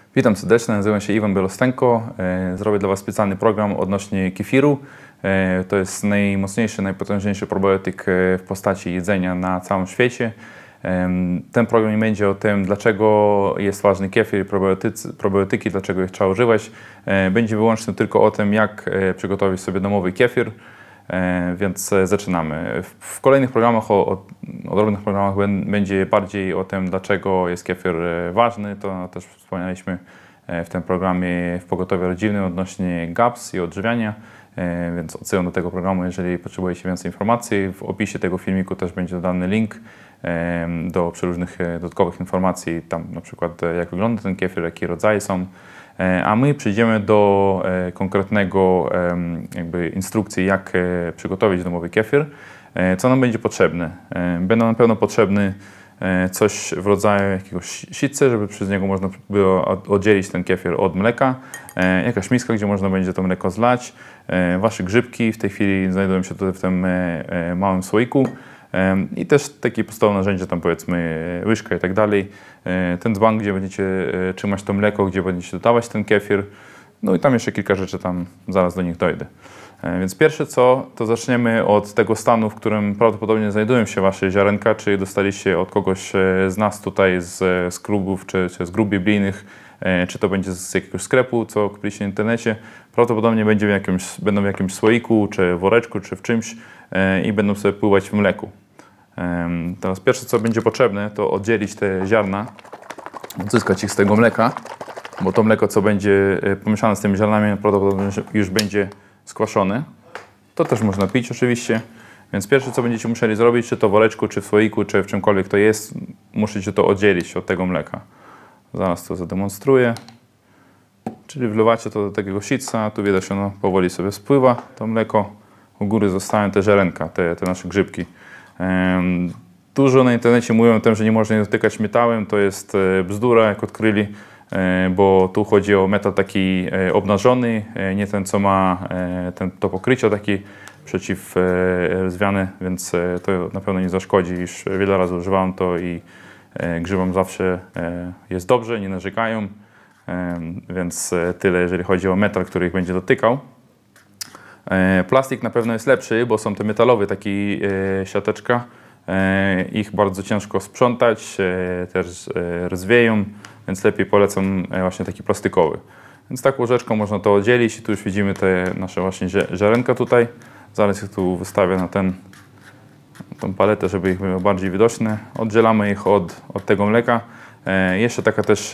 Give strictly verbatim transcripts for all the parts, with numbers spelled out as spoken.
Witam serdecznie, nazywam się Iwan Bielostenko. Zrobię dla Was specjalny program odnośnie kefiru. To jest najmocniejszy, najpotężniejszy probiotyk w postaci jedzenia na całym świecie. Ten program nie będzie o tym, dlaczego jest ważny kefir i probiotycy, probiotyki, dlaczego ich trzeba używać. Będzie wyłącznie tylko o tym, jak przygotować sobie domowy kefir. Więc zaczynamy. W kolejnych programach, o, o odrobnych programach będzie bardziej o tym, dlaczego jest kefir ważny. To też wspomnieliśmy w tym programie w pogotowiu rodzinnym odnośnie gaps i odżywiania. Więc odsyłam do tego programu, jeżeli potrzebujecie więcej informacji. W opisie tego filmiku też będzie dodany link do przeróżnych dodatkowych informacji, tam na przykład jak wygląda ten kefir, jakie rodzaje są. A my przejdziemy do konkretnego jakby instrukcji, jak przygotować domowy kefir. Co nam będzie potrzebne? Będą na pewno potrzebny coś w rodzaju jakiegoś sitce, żeby przez niego można było oddzielić ten kefir od mleka. Jakaś miska, gdzie można będzie to mleko zlać. Wasze grzybki w tej chwili znajdują się tutaj w tym małym słoiku. I też takie podstawowe narzędzia, tam powiedzmy łyżka i tak dalej. Ten dzban, gdzie będziecie trzymać to mleko, gdzie będziecie dodawać ten kefir. No i tam jeszcze kilka rzeczy, tam zaraz do nich dojdę. Więc pierwsze co, to zaczniemy od tego stanu, w którym prawdopodobnie znajdują się Wasze ziarenka, czy dostaliście od kogoś z nas tutaj z, z klubów, czy, czy z grup biblijnych, czy to będzie z jakiegoś sklepu, co kupiliście w internecie. Prawdopodobnie będzie w jakimś, będą w jakimś słoiku, czy woreczku, czy w czymś i będą sobie pływać w mleku. Teraz pierwsze co będzie potrzebne, to oddzielić te ziarna, odzyskać ich z tego mleka, bo to mleko co będzie pomieszane z tymi ziarnami prawdopodobnie już będzie skwaszone. To też można pić oczywiście, więc pierwsze co będziecie musieli zrobić, czy to w woreczku, czy w słoiku, czy w czymkolwiek to jest, musicie to oddzielić od tego mleka. Zaraz to zademonstruję. Czyli wlewacie to do takiego sitca, tu widać ono powoli sobie spływa, to mleko, u góry zostają te ziarenka, te, te nasze grzybki. Dużo na internecie mówią o tym, że nie można je dotykać metałem, to jest bzdura, jak odkryli, bo tu chodzi o metal taki obnażony, nie ten co ma ten, to pokrycie taki przeciwrozwiany, więc to na pewno nie zaszkodzi, już wiele razy używałem to i grzybom zawsze jest dobrze, nie narzekają, więc tyle jeżeli chodzi o metal, który ich będzie dotykał. Plastik na pewno jest lepszy, bo są te metalowe taki siateczka, ich bardzo ciężko sprzątać, też rdzwieją, więc lepiej polecam właśnie taki plastikowy. Więc taką łyżeczką można to oddzielić i tu już widzimy te nasze właśnie ziarenka tutaj. Zaraz ich tu wystawię na ten, tą paletę, żeby ich było bardziej widoczne. Oddzielamy ich od, od tego mleka. Jeszcze taka też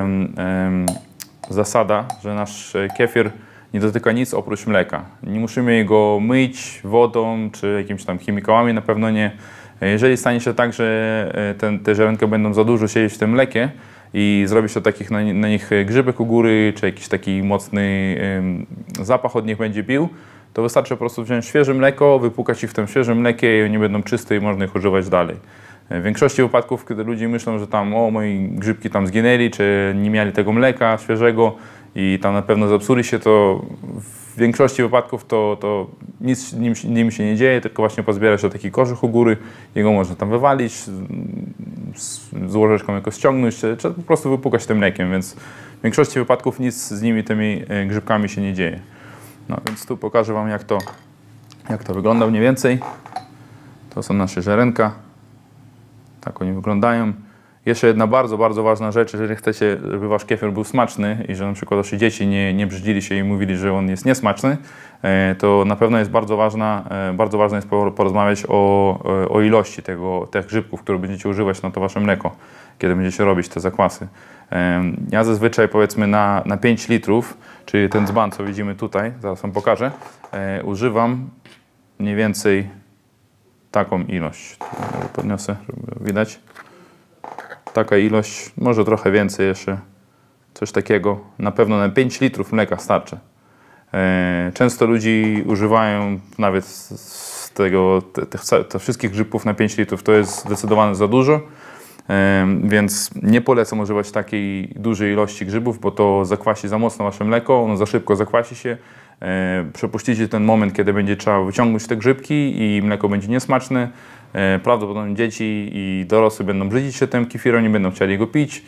zasada, że nasz kefir nie dotyka nic oprócz mleka. Nie musimy jego myć wodą czy jakimiś tam chemikałami, na pewno nie. Jeżeli stanie się tak, że ten, te ziarenka będą za dużo siedzieć w tym mlekie i zrobi się takich na, na nich grzybek u góry, czy jakiś taki mocny ym, zapach od nich będzie bił, to wystarczy po prostu wziąć świeże mleko, wypłukać ich w tym świeżym mlekie i oni będą czyste i można ich używać dalej. W większości wypadków, kiedy ludzie myślą, że tam o, moi grzybki tam zginęli, czy nie mieli tego mleka świeżego i tam na pewno zepsuli się, to w większości wypadków to, to nic nim, nim się nie dzieje, tylko właśnie pozbiera się taki kożuch u góry, jego można tam wywalić, z, z łożeczką jakoś ściągnąć, czy po prostu wypłukać tym mlekiem, więc w większości wypadków nic z nimi, tymi grzybkami się nie dzieje. No więc tu pokażę Wam jak to, jak to wygląda mniej więcej. To są nasze ziarenka. Tak oni wyglądają. Jeszcze jedna bardzo, bardzo ważna rzecz, jeżeli chcecie, żeby Wasz kefir był smaczny i że na przykład Wasze dzieci nie, nie brzydzili się i mówili, że on jest niesmaczny, to na pewno jest bardzo ważna, bardzo ważne jest porozmawiać o, o ilości tego, tych grzybków, które będziecie używać na to Wasze mleko, kiedy będziecie robić te zakwasy. Ja zazwyczaj powiedzmy na, na pięć litrów, czyli ten dzban, co widzimy tutaj, zaraz Wam pokażę, używam mniej więcej taką ilość. Podniosę, żeby widać. Taka ilość, może trochę więcej jeszcze, coś takiego. Na pewno na pięć litrów mleka starczy. Często ludzi używają nawet z tego, tych, tych wszystkich grzybków na pięć litrów, to jest zdecydowanie za dużo. Więc nie polecam używać takiej dużej ilości grzybów, bo to zakwasi za mocno Wasze mleko, ono za szybko zakwasi się. Przepuścicie ten moment, kiedy będzie trzeba wyciągnąć te grzybki i mleko będzie niesmaczne. Prawdopodobnie dzieci i dorosły będą brzydzić się tym kefirem, nie będą chcieli go pić.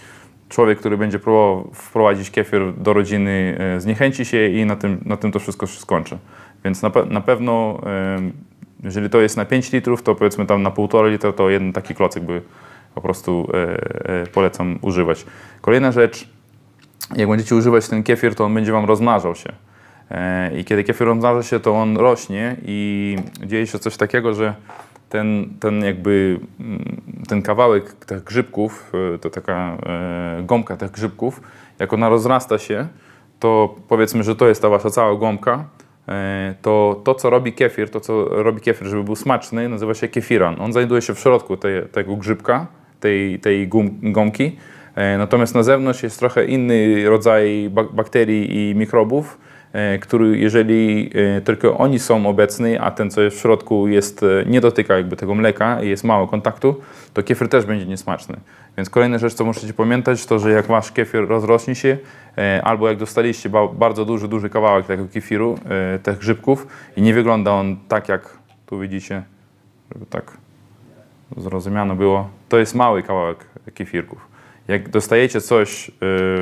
człowiek, który będzie próbował wprowadzić kefir do rodziny, zniechęci się i na tym, na tym to wszystko się skończy. Więc na, pe na pewno, jeżeli to jest na pięć litrów, to powiedzmy tam na półtora litra, to jeden taki klocek by po prostu polecam używać. Kolejna rzecz, jak będziecie używać ten kefir, to on będzie wam rozmnażał się. I kiedy kefir rozmnaża się, to on rośnie i dzieje się coś takiego, że ten, ten jakby ten kawałek tych grzybków, to taka gąbka tych grzybków, jak ona rozrasta się, to powiedzmy, że to jest ta wasza cała gąbka, to to, co robi kefir, to co robi kefir, żeby był smaczny, nazywa się kefiran. On znajduje się w środku tej, tego grzybka, tej, tej gumki. Natomiast na zewnątrz jest trochę inny rodzaj bakterii i mikrobów, który jeżeli tylko oni są obecni, a ten, co jest w środku, jest, nie dotyka jakby tego mleka i jest mało kontaktu, to kefir też będzie niesmaczny. Więc kolejna rzecz, co musicie pamiętać, to że jak wasz kefir rozrośnie się, albo jak dostaliście bardzo duży, duży kawałek tego kefiru, tych grzybków i nie wygląda on tak, jak tu widzicie, żeby tak zrozumiano było, to jest mały kawałek kefirków. Jak dostajecie coś,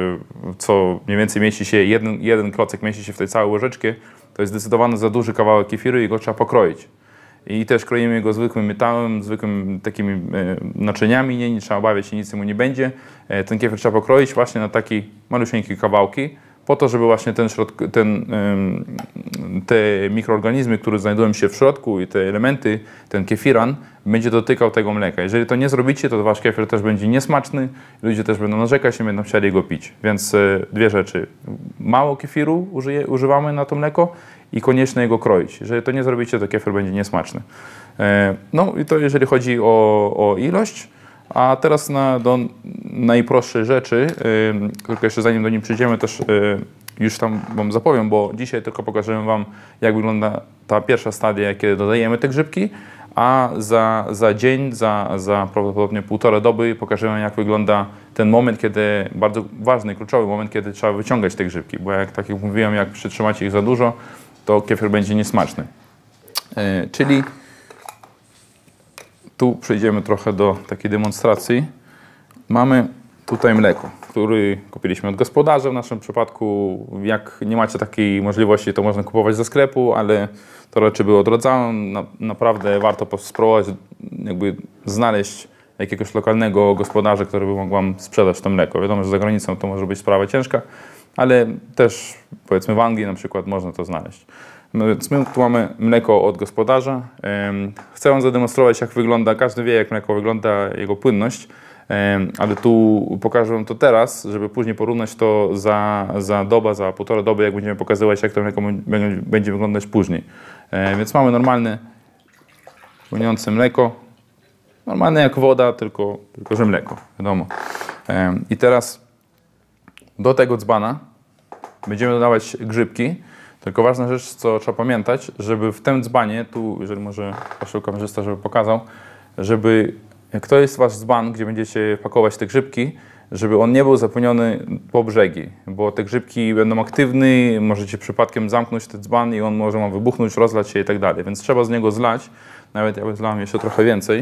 co mniej więcej mieści się, jeden, jeden klocek mieści się w tej całej łyżeczce, to jest zdecydowanie za duży kawałek kefiru i go trzeba pokroić. I też kroimy go zwykłym metałem, zwykłymi takimi naczyniami, nie, nie trzeba obawiać się, nic mu nie będzie. Ten kefir trzeba pokroić właśnie na takie malusieńkie kawałki, po to, żeby właśnie ten środk, ten, te mikroorganizmy, które znajdują się w środku i te elementy, ten kefiran, będzie dotykał tego mleka. Jeżeli to nie zrobicie, to wasz kefir też będzie niesmaczny, ludzie też będą narzekać i będą chcieli go pić. Więc dwie rzeczy. Mało kefiru użyje, używamy na to mleko i koniecznie jego kroić. Jeżeli to nie zrobicie, to kefir będzie niesmaczny. No i to jeżeli chodzi o, o ilość. A teraz na, do najprostszej rzeczy, yy, tylko jeszcze zanim do niej przyjdziemy, też yy, już tam wam zapowiem, bo dzisiaj tylko pokażę wam, jak wygląda ta pierwsza stadia, kiedy dodajemy te grzybki, a za, za dzień, za, za prawdopodobnie półtora doby pokażę wam, jak wygląda ten moment, kiedy, bardzo ważny, kluczowy moment, kiedy trzeba wyciągać te grzybki, bo jak, tak jak mówiłem, jak przytrzymacie ich za dużo, to kefir będzie niesmaczny. Yy, czyli tu przejdziemy trochę do takiej demonstracji. Mamy tutaj mleko, który kupiliśmy od gospodarza w naszym przypadku. Jak nie macie takiej możliwości, to można kupować ze sklepu, ale to raczej było odrodzone. Na, naprawdę warto spróbować, jakby znaleźć jakiegoś lokalnego gospodarza, który by mógł wam sprzedać to mleko. Wiadomo, że za granicą to może być sprawa ciężka, ale też powiedzmy w Anglii na przykład można to znaleźć. No więc my tu mamy mleko od gospodarza. Chcę wam zademonstrować, jak wygląda, każdy wie, jak mleko wygląda, jego płynność, ale tu pokażę wam to teraz, żeby później porównać to za, za dobę, za półtora doby, jak będziemy pokazywać, jak to mleko będzie wyglądać później. Więc mamy normalne, płynące mleko, normalne jak woda, tylko, tylko że mleko, wiadomo. I teraz do tego dzbana będziemy dodawać grzybki. Tylko ważna rzecz, co trzeba pamiętać, żeby w tym dzbanie, tu, jeżeli może prosił kamerzysta, żeby pokazał, żeby, jak to jest wasz dzban, gdzie będziecie pakować te grzybki, żeby on nie był zapełniony po brzegi, bo te grzybki będą aktywne, możecie przypadkiem zamknąć ten dzban i on może wam wybuchnąć, rozlać się i tak dalej, więc trzeba z niego zlać, nawet ja zlałem jeszcze trochę więcej,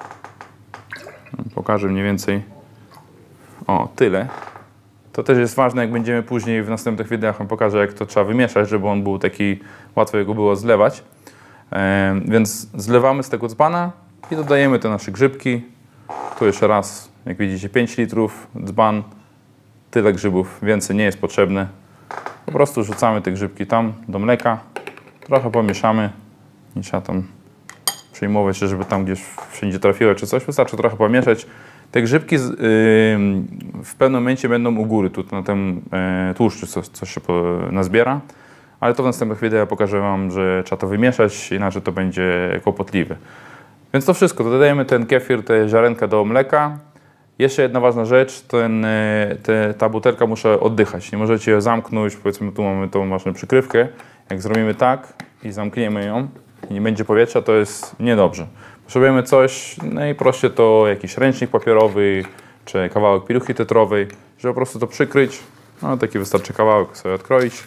pokażę mniej więcej, o, tyle. To też jest ważne, jak będziemy później w następnych wideo wam pokażę, jak to trzeba wymieszać, żeby on był taki, łatwo jego było zlewać. E, więc zlewamy z tego dzbana i dodajemy te nasze grzybki. Tu jeszcze raz, jak widzicie, pięć litrów, dzban, tyle grzybów, więcej nie jest potrzebne. Po prostu rzucamy te grzybki tam do mleka, trochę pomieszamy, nie trzeba tam przejmować się, żeby tam gdzieś wszędzie trafiło czy coś, wystarczy trochę pomieszać. Te grzybki z, yy, w pewnym momencie będą u góry, tu na tym yy, tłuszczu, co, co się po, nazbiera, ale to w następnych wideo pokażę wam, że trzeba to wymieszać, inaczej to będzie kłopotliwe. Więc to wszystko, to dodajemy ten kefir, te ziarenka do mleka. Jeszcze jedna ważna rzecz, ten, te, ta butelka muszę oddychać, nie możecie ją zamknąć, powiedzmy tu mamy tą właśnie przykrywkę, jak zrobimy tak i zamkniemy ją i nie będzie powietrza, to jest niedobrze. Potrzebujemy coś, najprościej to jakiś ręcznik papierowy, czy kawałek pieluchy tetrowej, żeby po prostu to przykryć. No taki wystarczy kawałek sobie odkroić,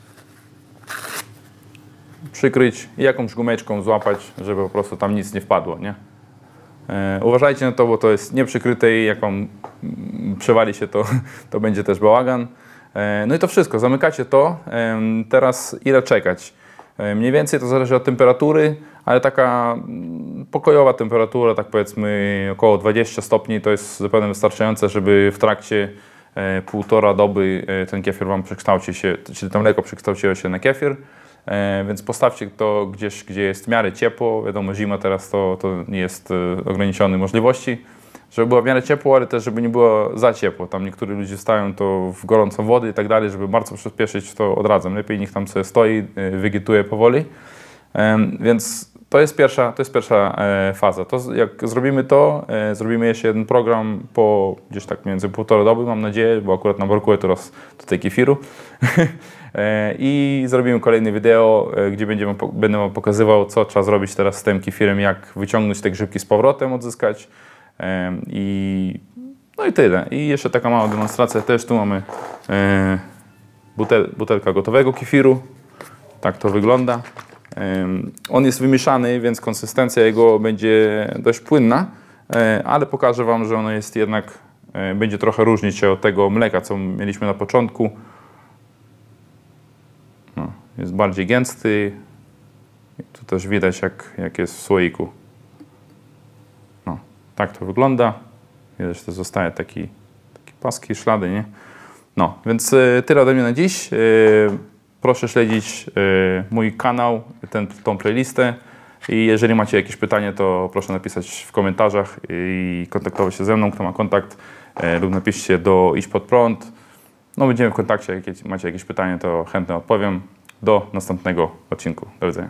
przykryć i jakąś gumeczką złapać, żeby po prostu tam nic nie wpadło, nie? E, uważajcie na to, bo to jest nieprzykryte i jak wam przewali się, to, to będzie też bałagan. No i to wszystko, zamykacie to. Teraz ile czekać? Mniej więcej to zależy od temperatury, ale taka pokojowa temperatura, tak powiedzmy około dwadzieścia stopni, to jest zupełnie wystarczające, żeby w trakcie półtora doby ten kefir Wam przekształci się, czyli to mleko przekształciło się na kefir. Więc postawcie to gdzieś, gdzie jest w miarę ciepło. Wiadomo, zima teraz to, to nie jest ograniczone możliwości. Żeby było w miarę ciepło, ale też żeby nie było za ciepło. Tam niektórzy ludzie stają to w gorącą wodę i tak dalej, żeby bardzo przyspieszyć, to odradzam. Lepiej niech tam sobie stoi, wegetuje powoli. Więc to jest pierwsza, to jest pierwsza faza. To jak zrobimy to, zrobimy jeszcze jeden program po gdzieś tak między półtora doby, mam nadzieję, bo akurat nam brakuje teraz tutaj kefiru. I zrobimy kolejne wideo, gdzie będziemy, będę wam pokazywał, co trzeba zrobić teraz z tym kefirem, jak wyciągnąć te grzybki z powrotem, odzyskać. I, no i tyle. I jeszcze taka mała demonstracja. Też tu mamy butel, butelka gotowego kefiru. Tak to wygląda. On jest wymieszany, więc konsystencja jego będzie dość płynna, ale pokażę Wam, że ono jest jednak, będzie trochę różnić się od tego mleka, co mieliśmy na początku. No, jest bardziej gęsty. Tu też widać, jak, jak jest w słoiku. No, tak to wygląda. Widać, że to zostaje taki, taki paski, ślady, nie? No, więc tyle ode mnie na dziś. Proszę śledzić mój kanał, ten, tą playlistę i jeżeli macie jakieś pytanie, to proszę napisać w komentarzach i kontaktować się ze mną, kto ma kontakt, lub napiszcie do Idź Pod Prąd. No, będziemy w kontakcie, jak macie jakieś pytanie, to chętnie odpowiem. Do następnego odcinku. Do widzenia.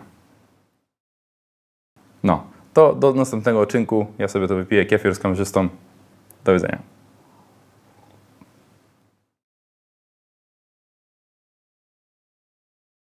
No, to do następnego odcinku. Ja sobie to wypiję kefir z kamerzystą. Do widzenia.